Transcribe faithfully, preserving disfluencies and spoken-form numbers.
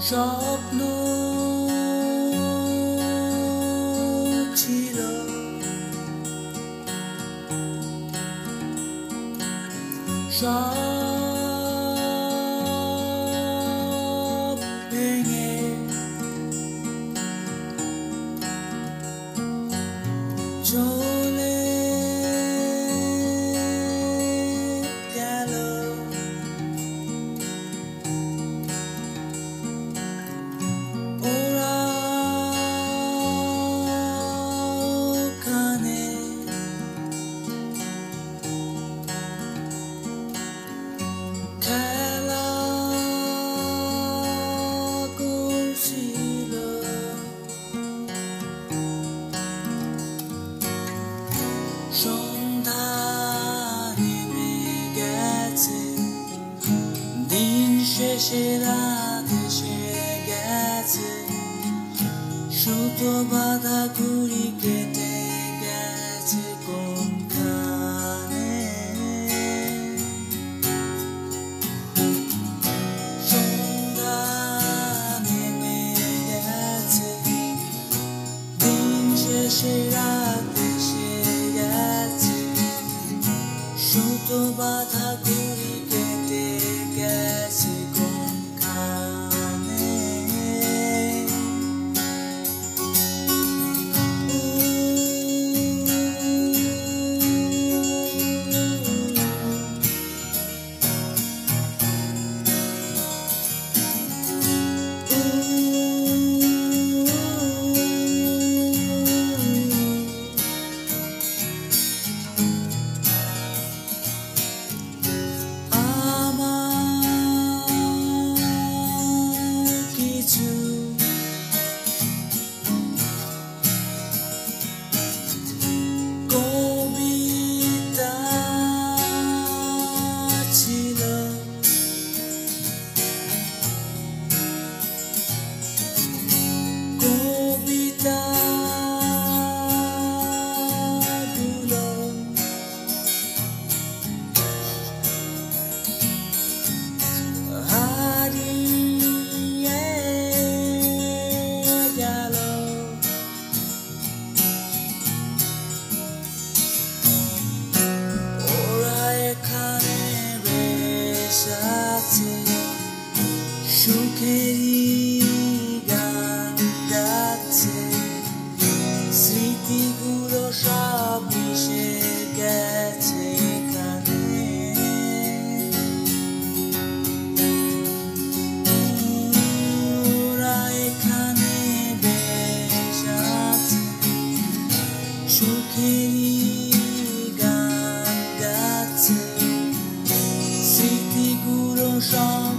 স্বপ্ন ছিল সব ভেঙে চলে গেল। ওরা ওখানে খেলা করছিল। সন্ধ্যা নেমে গেছে, দিন শেষে রাত এসে গেছে, সুতো বাঁধা ঘুড়ি কেটে গেছে কোনখানে। সন্ধ্যা নেমে গেছে, দিন শেষে রাত এসে গেছে, সুতো বাঁধা ঘুড়ি কেটে গেছে কোনখানে। সুখেরই গান গাচ্ছে, স্মৃতিগুলো সব মিশে গেছে এখানে। ওরা এখানে বেশ আছে, সুখেরই গান গাচ্ছে, স্মৃতিগুলো সব